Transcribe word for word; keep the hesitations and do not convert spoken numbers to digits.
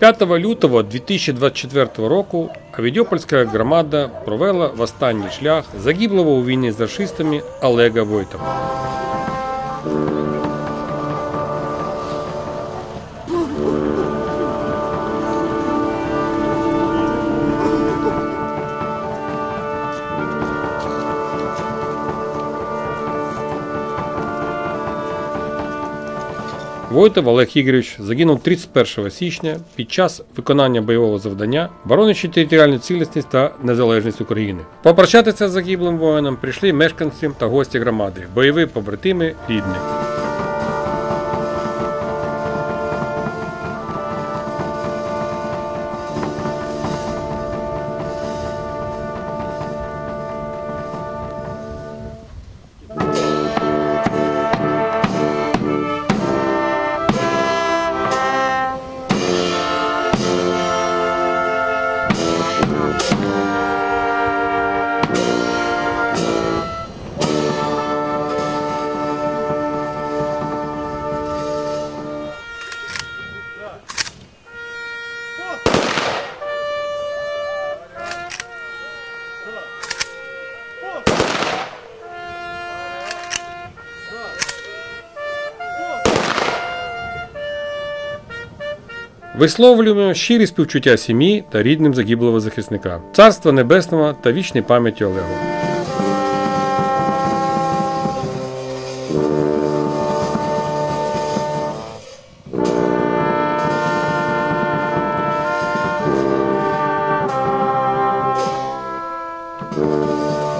п'ятого лютого дві тисячі двадцять четвертого року Авідьопольська громада провела в останній шлях загиблого у війні з рашистами Олега Войтова. Войтов Олег Ігорович загинув тридцять першого січня під час виконання бойового завдання, боронячи територіальну цілісність та незалежність України. Попрощатися з загиблим воїном прийшли мешканці та гості громади, бойові побратими, рідні. Висловлюємо щирі співчуття сім'ї та рідним загиблого захисника. Царства Небесного та вічній пам'яті Олегу. Thank you.